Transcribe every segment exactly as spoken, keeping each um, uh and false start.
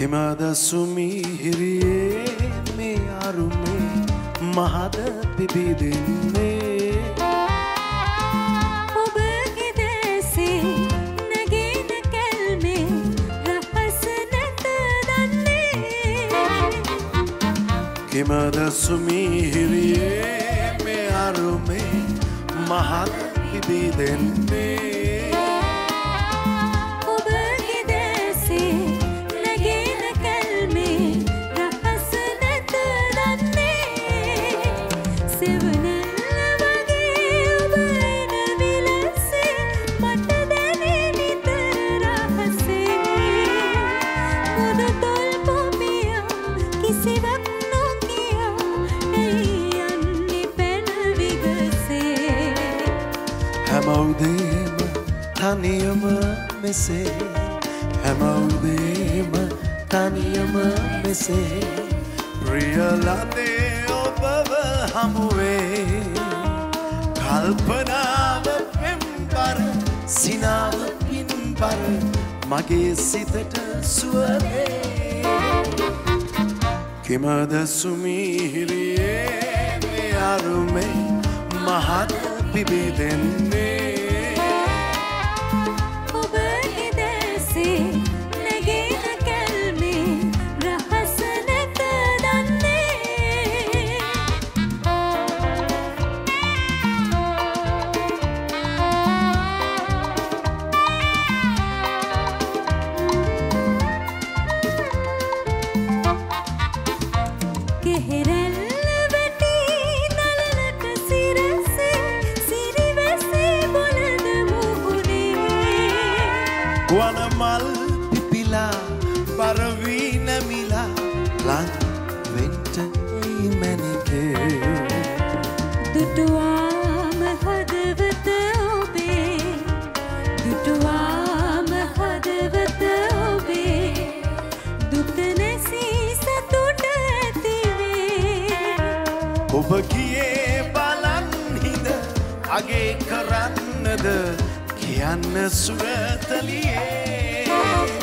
කෙමද සුමිහිරියේ මේ අරුමේ මහද පිබිදෙන්නේ ඔබගේ දැසේ නැගෙන කැල්මේ රහස නැත දන්නේ කෙමද සුමිහිරියේ මේ අරුමේ මහද පිබිදෙන්නේ හැමෝදේම තනියම මෙසේ හැමෝදේම තනියම මෙසේ ප්‍රියලදේ ඔබව හමුවේ කල්පනාව පෙම්බර සිනාව පින්බර මගේ සිතට සුවදේ කෙමද සුමිහිරියේ මේ අරුමේ මහත් පිබිදෙන්නේ ඔබගේ දැසේ නැගෙන කැල්මේ රහස නැත දන්නේ කෙහෙරැල්ල වනමල් පිපිලා පරවී නැමිලා ලං වෙන්ට එයි මැනිකේ දුටුවාම හදවත ඔබේ දුටුවාම හදවත ඔබේ දුක නැසී සතුට ඇතිවේ ඔබ ගියේ බලන් හිඳ අගේ කරන්නද කියන්න සුරතලියේ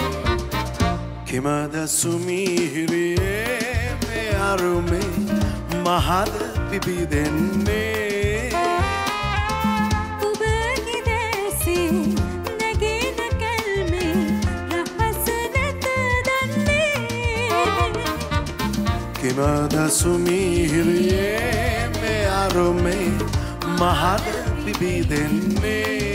කෙමද සුමිහිරියේ මේ අරුමේ මහද පිබිදෙන්නේ ඔබගේ දැසේ නැගෙන කැල්මේ රහස නැත දන්නේ කෙමද සුමිහිරියේ මේ අරුමේ මහද පිබිදෙන්නේ